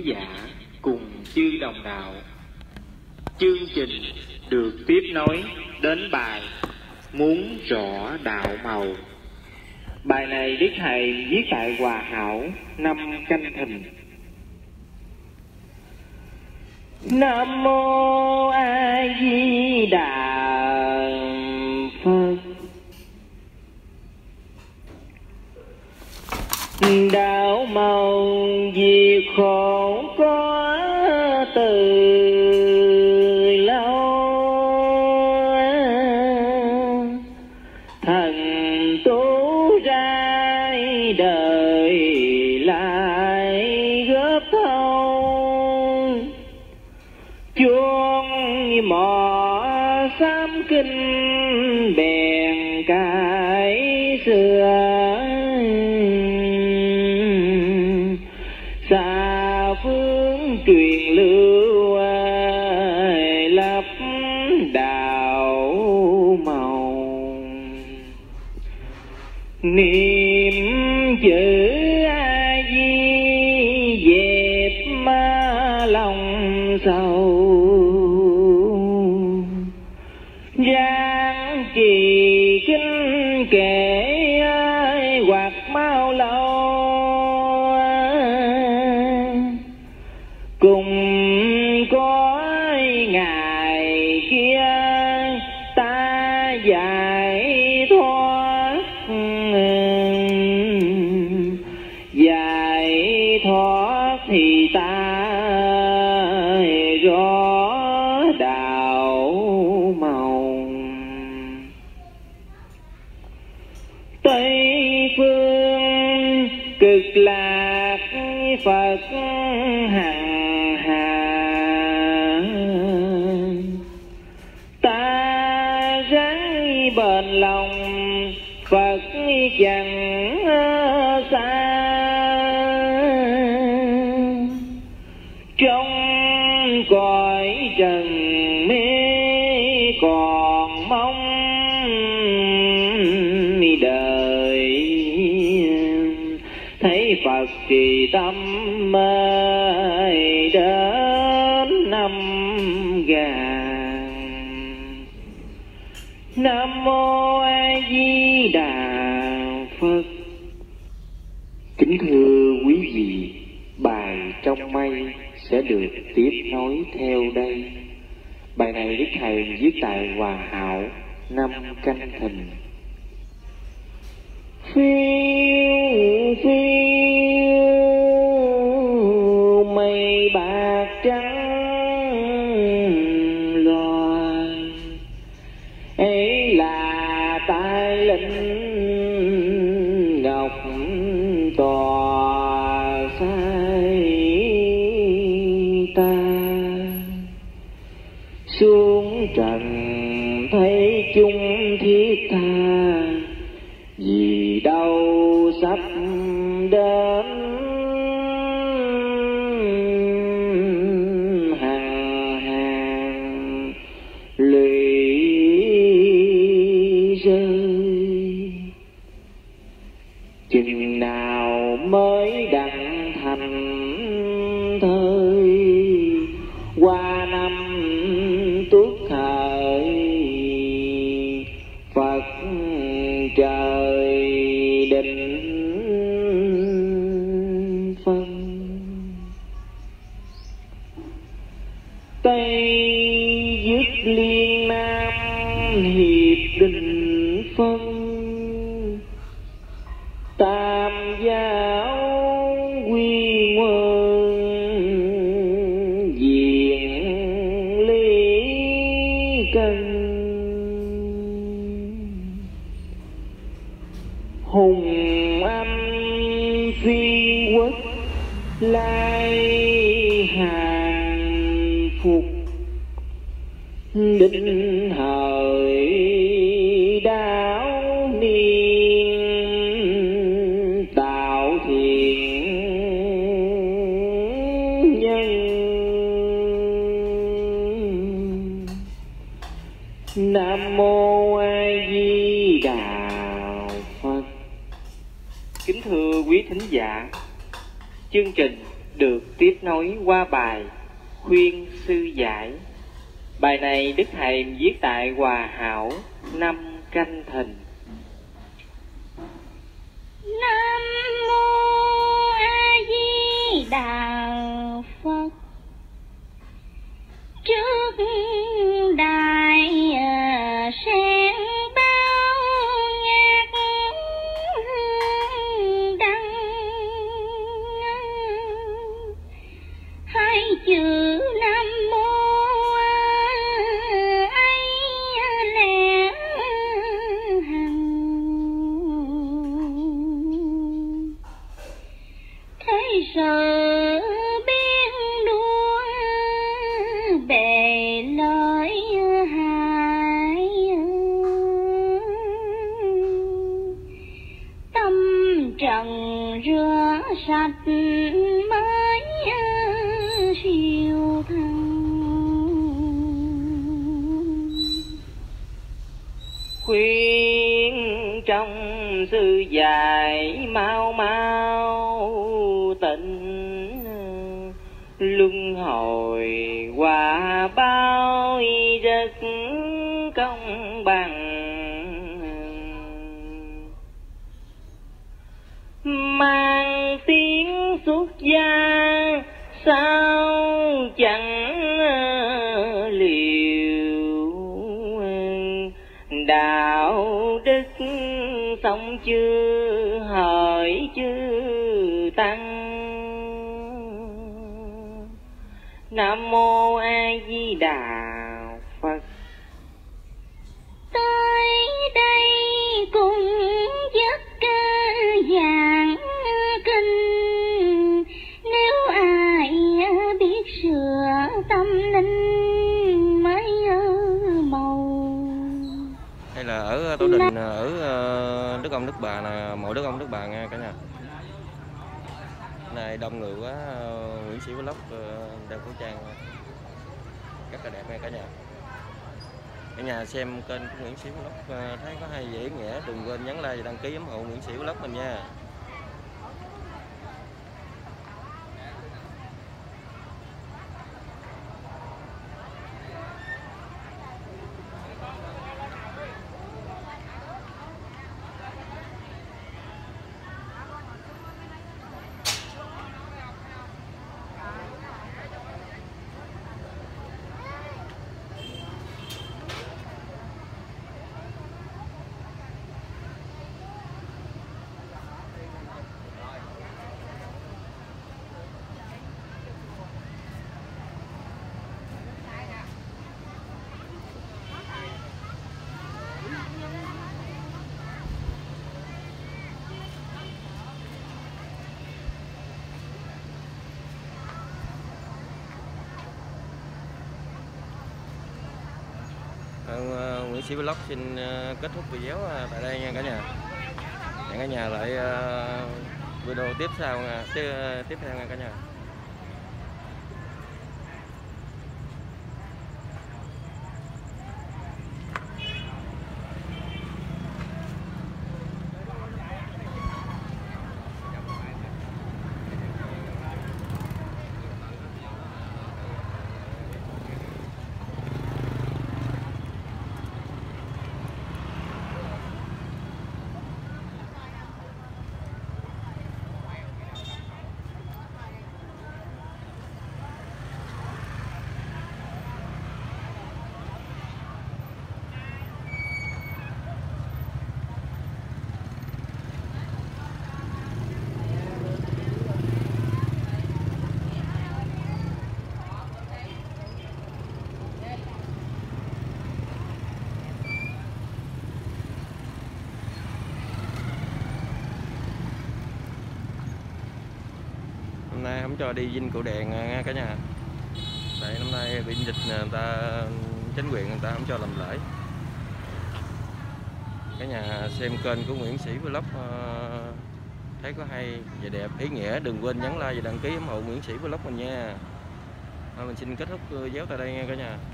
giả cùng chư đồng đạo. Chương trình được tiếp nối đến bài Muốn rõ đạo màu. Bài này Đức Thầy viết tại Hòa Hảo năm Canh Thìn. Nam mô A Di Đà Phật. Đạo màu diệt khổ có từ lâu, thần tú ra đời lại góp thâu, chuông mỏ sám kinh bèn cải xưa, xa phương truyền lưu lập đạo màu. Niệm chữ A Di dẹp ma lòng sầu, giang trì kinh kể hoặc mau lâu, cùng có ngày kia ta giải thoát, giải thoát thì ta rõ đạo màu. Tây phương cực lạc Phật hằng hà, ta ráng bền lòng Phật chẳng xa. Trong cõi trần mê còn mong đời, thấy Phật trì tâm mời đến năm gàn. Nam mô A Di Đà Phật. Kính thưa quý vị, bài Trong Mây sẽ được tiếp nối theo đây. Bài này Đức Thầy viết tại Hòa Hảo năm Canh Thìn. Phiêu phiêu mây bạc trắng loài, ấy là tai linh ngọc tòa sai ta. Xuống trần thấy chung thiết tha, vì đâu sắp đến hàng hàng lụy rơi. Chừng nào mới đặng thành thơi, qua năm tuất hợi Phật trời định phân. Tây dứt liên nam hiệp định phân, tam giáo quy nguyên diện lý cân. Hùng anh phi quốc lai hàng phục, định hời đạo niên tạo thiện nhân. Nam mô A Di Đà Phật. Kính thưa quý thính giả, chương trình được tiếp nối qua bài Khuyên Sư Giải. Bài này Đức Thầy viết tại Hòa Hảo năm Canh Thìn. Nam mô A Di Đà Phật. Trước đài sen bao nhạc đăng, hai chữ Nam mô ấy lẽ hằng. Thế sự biến đua bề lợi hại, tâm trần rửa sạch mới siêu thăng. Khuyên trong sư dạy mau mau tịnh, luân hồi qua bao rất công bằng. Mang tiếng xuất gia sao chẳng liều, đạo đức sống chưa hỡi chư tăng. Nam mô A Di Đà Phật. Tới đây cùng dứt giảng kinh, nếu ai biết sửa tâm linh mới màu. Hay là ở Tổ Đình, ở Đức Ông Đức Bà nè, mộ Đức Ông Đức Bà nha cả nhà. Này đông người quá, Nguyễn Sĩ Vlog đeo khẩu trang rất là đẹp nha cả nhà. Cả nhà xem kênh của Nguyễn Sĩ Vlog thấy có hay dễ nghĩa, đừng quên nhấn like và đăng ký ủng hộ Nguyễn Sĩ Vlog mình nha. Nguyễn Sĩ Vlog xin kết thúc video tại đây nha cả nhà. Hẹn cả nhà lại video tiếp theo nha cả nhà. Hôm nay không cho đi dinh cựu đèn nha cả nhà. Tại năm nay bị dịch người ta, chính quyền người ta không cho làm lễ. Cả nhà xem kênh của Nguyễn Sĩ Vlog thấy có hay và đẹp ý nghĩa, đừng quên nhấn like và đăng ký ủng hộ Nguyễn Sĩ Vlog mình nha. Mình xin kết thúc video tại đây nha cả nhà.